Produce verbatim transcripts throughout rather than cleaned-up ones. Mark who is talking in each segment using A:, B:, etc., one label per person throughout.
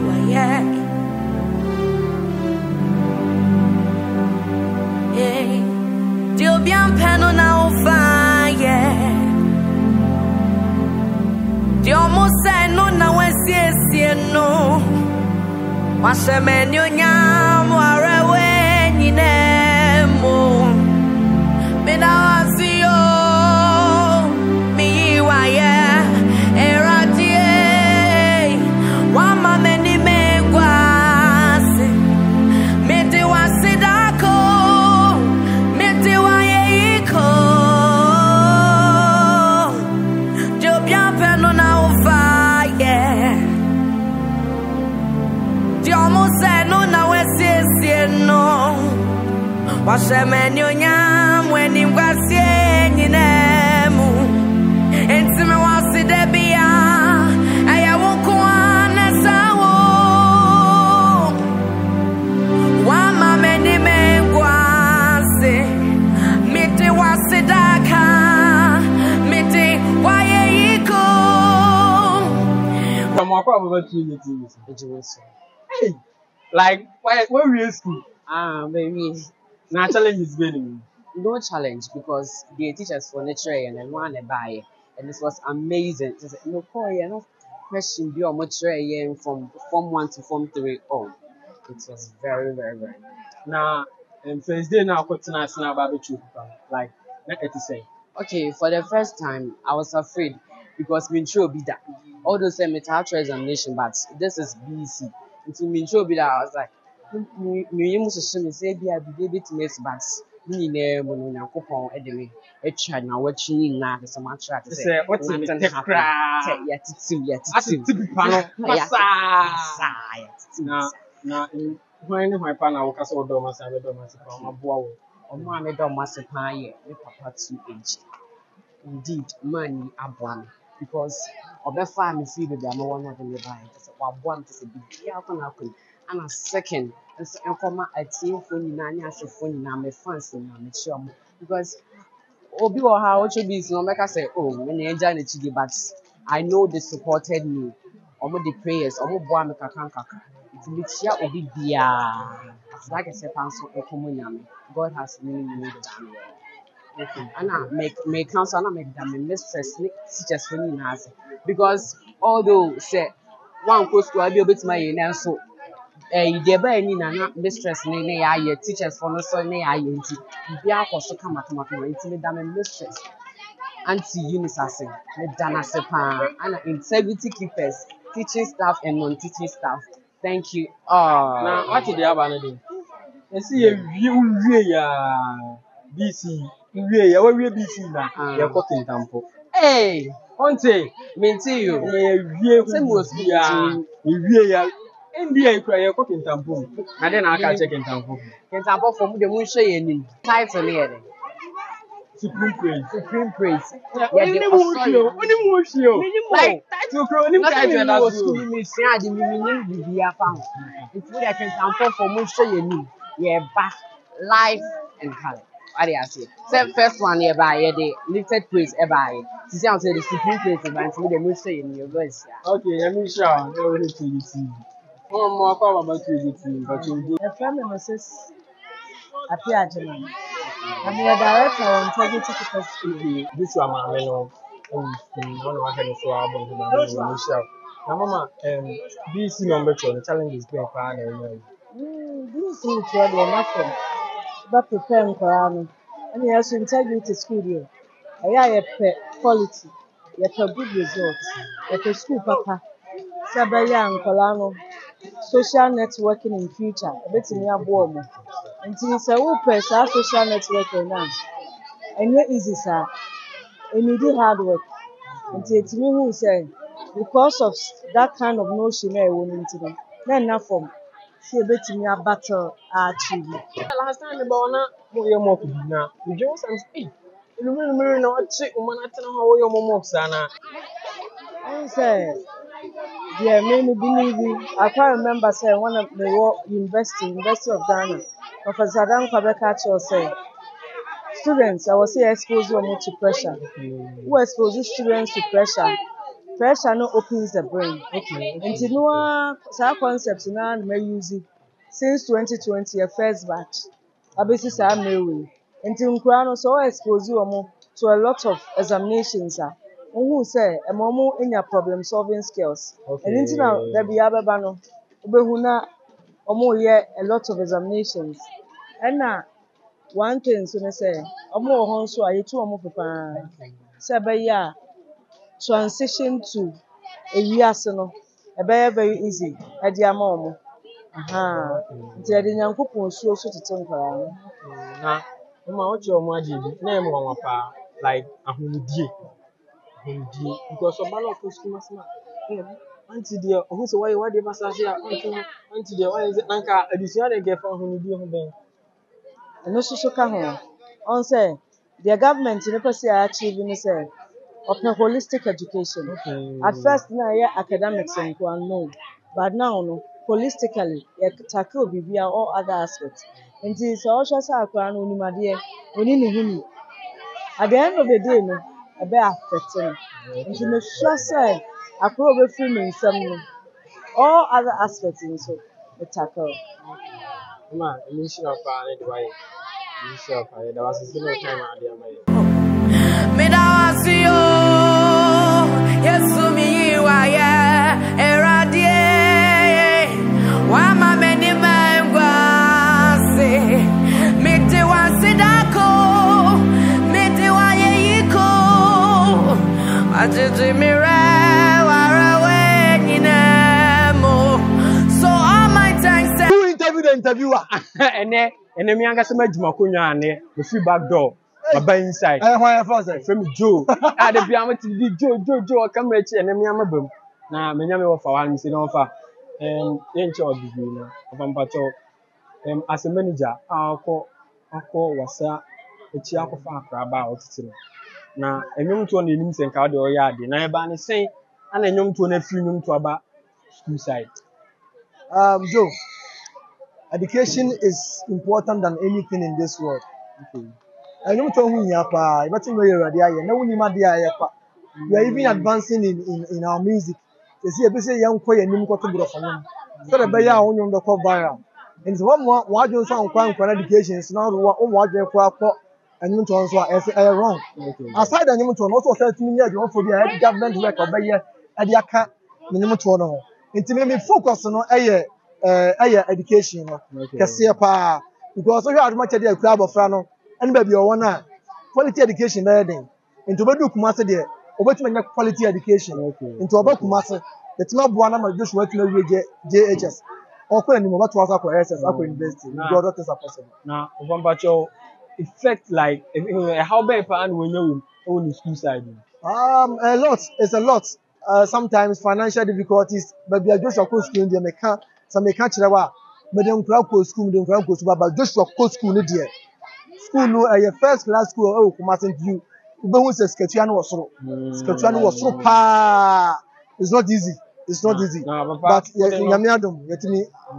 A: bien peno na ufaye Dio mo se no na wesiesie no Wasemeni onyam warewe nyine mo Mina wasio mi waye eradie Wama meni megwase Mede wasidako Mede waye iko Jo bien peno na ufaye Diomo se no na wesiesie no Wasemeni onyam weni mwasie nyine mu Enti me waside bia Aya wukwa nesawo Wama meni mengwase Miti wasidaka Miti waye iko
B: Like, why, where were you in school?
C: Ah, very.
B: Now challenge is going.
C: No challenge because the teachers for nature and one buy and this was amazing. It was, no point, no question be on much from form one to form three. Oh, it was very, very, very.
B: Now, um, first day now, got to national barbecue. Like, not to say.
C: Okay, for the first time, I was afraid because Mincho be that. All those say metal examination, but this is B C. Into Mincho be that, I was like, me must assume say be a baby to miss, but me name when I coupon anyway. A child now watching now, the summer track to say, what's the crack? Yet, it's yet, it's
B: typical panel. Now, now, when my panel was all domas and the domas from a bow,
C: or mammy domas a pie, the papa two age. Indeed, money are one because of the family feed the no one of the buy. One is a big alcohol. And a second, and so I team for Nanya, so for Name fancy, I'm sure. Because Obi or how it should be, no make I say, oh, when they enjoy the but I know they supported me. Omo the prayers, Omo boy make a kankaka. It's Michia Obi Bia. Like I said, God has really made it down there. Okay. And I make make counsel and I make them a mistress, teachers for me because although say one goes to be able to my name so. Eh, the by any na mistress ne ne ya ye teachers for no so ne ya ye nti bia akoso kama kama kama nti me da me mistress anti Eunice ase me dana se pa and integrity keepers teaching staff and non-teaching staff thank you ah
B: now what did the aba do you see you wie ya B C wie ya we B C na ya cotton tampo
C: eh
B: onte
C: me tell you
B: eh wie
C: say most
B: ya wie ya India you cry your cooking tampo. And then I can check in tampo.
C: In tampo for the moon show you title here.
B: Supreme praise.
C: Supreme praise.
B: Yeah, only more only more show. Like to grow him title that
C: school me see ade me me be afam. It's we that tampo for moon show you yeah back life and color. What do I say? So first one here by the lifted praise by. To say the supreme praise by the moon show you your voice.
B: Okay, let me show. No way to see. Oh, more power about you, but you do.
D: A friend of Missus Apiajaman. I'm the director on Integrity Keepers School.
B: This one, I know. One of my friends who are born to the Now, Mama, um, B C number two, the challenge is being fine.
D: This is what they're not from. But preparing Korano. And he has Integrity School. I have a quality, you have a good result, you have a school papa. Sabaya and Kolano. Social networking in future, a bit in your board. Until it's a open social networking now. And you're easy, sir. And you do hard work. Until it's me who say, because of that kind of notion, I won't into them. Then, not from see a bit in your battle achieve.
B: Last time, the Bona, who you're more to be now. You just speak. You remember not check when I tell how your mom Sana.
D: I say, yeah, many believe me. I can't remember saying one of the university, University of Ghana, Professor Adam Kwabeka say, students, I was here exposed to pressure. Who exposes students to pressure? pressure no opens the brain.
B: Okay.
D: And you know, some concepts now may use it since twenty twenty, a first batch. Abesi sa mewe. And you know, so expose you to a lot of examinations. Who say a momo in your problem solving skills.
B: Okay.
D: And into now, there be other bano. Ubehuna, omo here a lot of examinations. And now, one thing, so they say, omo honso aye tu omo papa. Say be ya transition to a wiase no. E be very easy. E di ama omo. Aha. Nti e di nyankopon suo so tete nkara no.
B: Na mama o che omo age bi na em won pa like ahomdie. Ahomdie because of man of school masma. Auntie dear, who say why why dey passage here? Auntie dear, why is it nanka additional dey get for ahomdie ho ben.
D: And also so ka ho. On say the government in person achieve ni say open holistic education.
B: Okay.
D: At first na yeah academics and no, but now no holistically you tackle bibia all other aspects. And it is also say akwa no ni made oni ni huni. At the end of the day no e be affecting. And you sure say akwa be free me nsam no all other aspects in so the tackle.
B: Mama, me sure pa na dey why. Me sure pa there was still no time at the am.
A: Me da wasio Yesu mi wa ya eradie wa ma me ni mangwa se me te wa sidako me te wa ye yiko ajiji mi re wa rawe nyinemo so all my thanks
B: who interview the interviewer ene ene mi anga se majuma konwa ane the free back door. Baba inside.
E: Eh, why first?
B: From Joe. Ah, the piano to the Joe, Joe, Joe, come here, and then I'm a boom. Now, me nyame wo fa one me say no fa. Um, yen cho bibi na. Ofa mpacho. Um, as a manager, akọ akọ wasa echi akọfa akra ba otiti. Na enyom to na enim se nka de oya ade. Na eba ne sen, ana enyom to na free nyom to aba school side.
E: Um, Joe, education is important than anything in this world.
B: Okay.
E: I know to who you are, but you know you're ready. Now we need we are even advancing in, in, in our music. You see, a say young boy and you got to grow from him. So the baby on you the call viral. And so one more, why do you sound quite for education? It's not what you're for and you to answer as wrong. Aside and you to also say to me, you want for the government work of the year at the account minimum to know. It made me focus on a education. Because we had much of the club of Frano. And baby, you want quality education there then. Into Bedu Kumasa there, or what you make quality education. Into Oba Kumasa, the Tima Buana might just work in J H S. Or calling him about to ask for S S, I could invest in. Your daughters are possible.
B: Now, Ovambacho, effect like how bad and when you own school side?
E: Um, a lot. It's a lot. Uh, sometimes financial difficulties, but we are just a cool school in the America. Some may catch the war. But then crowd school, then crowd school, but just a cool school in the school no a first class school oh Kumasi view ube say Sketuano was so Sketuano was so pa it's not easy it's not easy but nyame adom yetimi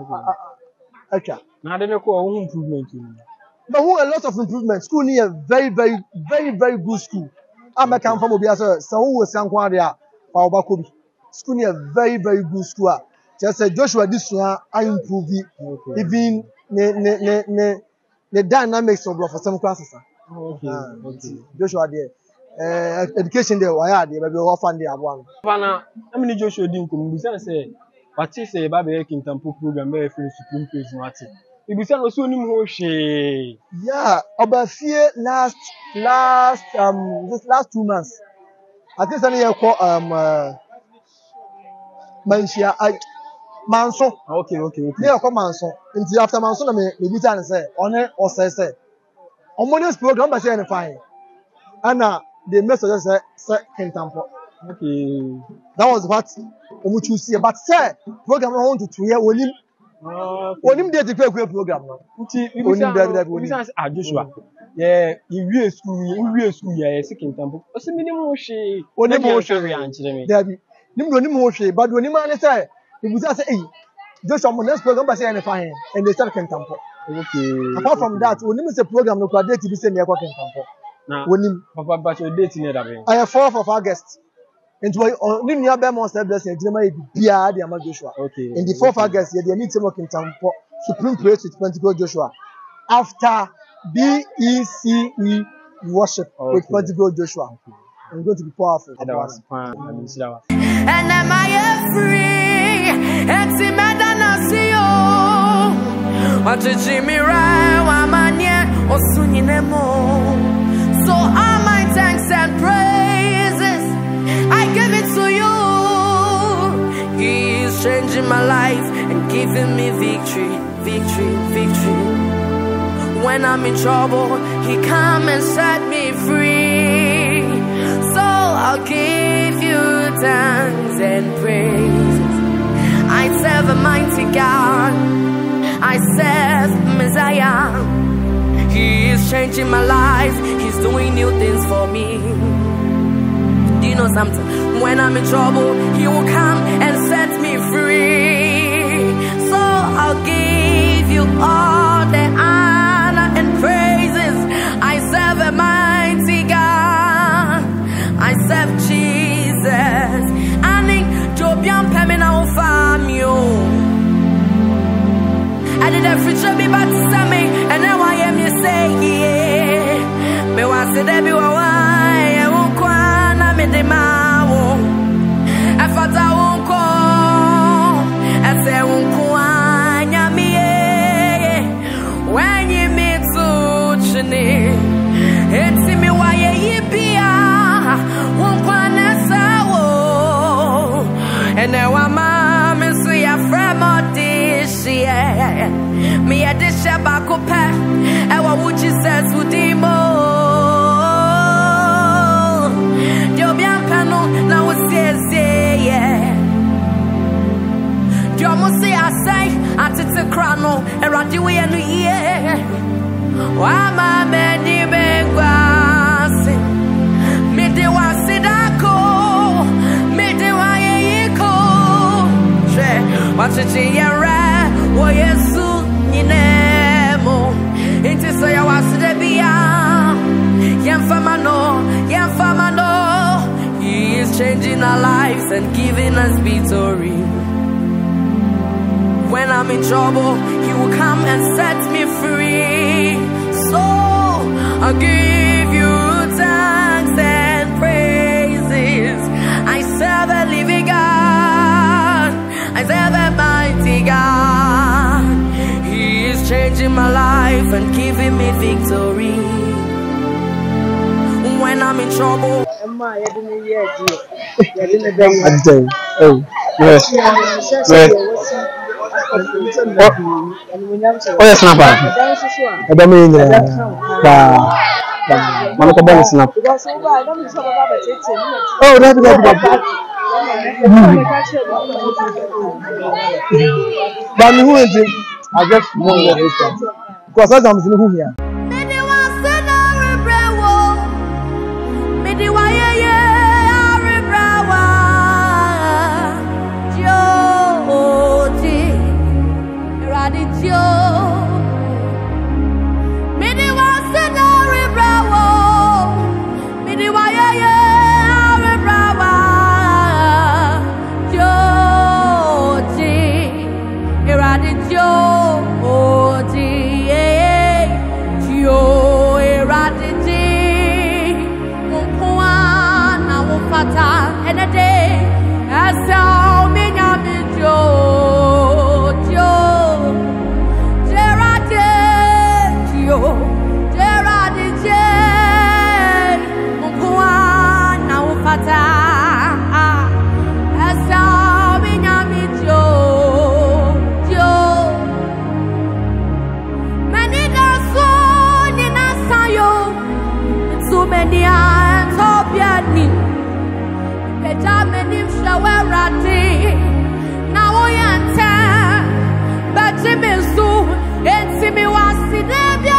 E: acha
B: na dey ko who improvement
E: but who a lot of improvement school near very very very very good school am can from obi say so who was sankwa there pa obakobi school near very very good school just say Joshua this one I improve even ne ne ne ne the dynamics of for some classes.
B: Okay.
E: Uh,
B: okay.
E: Joshua there. Uh, education there, why are they? Maybe orphan there one.
B: Fana, I mean Joshua didn't come. We say, what is a baby making temple program where for supreme praise Martin. If we say no so nim she.
E: Yeah, about fear last last um this last two months. I think something called um uh, Mansia I Manso.
B: Okay, okay, okay.
E: They are called Manso. Until after Manso, me me be trying to say on it or say say. On Monday's program, I say anything. And uh, the message say say Kentampo.
B: Okay.
E: That was what we choose see. But say program I want to two year onim. Onim dey to create program now.
B: Nti onim dey dey onim. Bisa ah Joshua. Yeah, you we school, you we school yeah, say Kentampo. O se minimum hwe.
E: Onim hwe
B: ankyere me.
E: There be. Nim onim hwe, but onim an say you bisa say eh Joshua my next program say anything and they start Kentampo.
B: Okay.
E: Apart from that, onim is a program no date be say near Kentampo.
B: Na
E: onim
B: papa but your date near that.
E: I have fourth of August. Into ni nua be monster blessing e dinama e bia de ama Joshua.
B: Okay.
E: In the fourth August, ye dey meet him in Tampo Supreme Praise with Pentecost Joshua. After B E C E worship okay. with Pentecost Joshua. Okay. I'm going to be powerful.
B: And
A: am I free? And see me dana see you. What you Jimmy right? Wa manye osuni nemo. So all my thanks and praises I give it to you. He is changing my life and giving me victory, victory, victory. When I'm in trouble, He come and set me free. So I'll give you thanks and praises. I serve a mighty God. I serve Messiah. He is changing my life. He's doing new things for me. Do you know something? When I'm in trouble, He will come and set me free. So I'll give you all the honor and praises. I serve a mighty God. I serve Jesus. Aning Jobian Pemina Famio. I did a future be back to me, and now I am you say, yeah. Me was the debut, why I won't cry, I'm in the mouth. I thought I won't call, I say, won't cry, I'm here. When you meet to Chine, it's me why you be. And now I'm a see a friend of this year. Me a dish about cope. And what would you say to Demo? Jobian Pano, now it's yeah. Jomosi, I say, at it's a chrono, and Randy and yeah. Why my man, you beg was me, they want to watch it in your rat, oh yes, you nemo. Into so I was the Bia, Yamfamano, Yamfamano. He is changing our lives and giving us victory. When I'm in trouble, He will come and set me free. So I'll give you thanks and praises. I serve a living God. I serve a mighty God. He is changing my life and giving me victory. When I'm in trouble.
D: Emma, you didn't hear it. You didn't hear it.
E: Oh, yes. Yes. Oh, yes, snap. I don't mean that. Man, come on, snap. Oh, that's good. But who is it? I just want to know because I'm who here.
A: And a day, I saw me now, Joe, Joe, Gerard, Joe, Gerard, Jay, Mukwana, Ufata, I saw me now, Joe, Joe, many days soon in a sayo, so many hands of your knee. Jamenim shawarati now I am but Jimmy so and see me was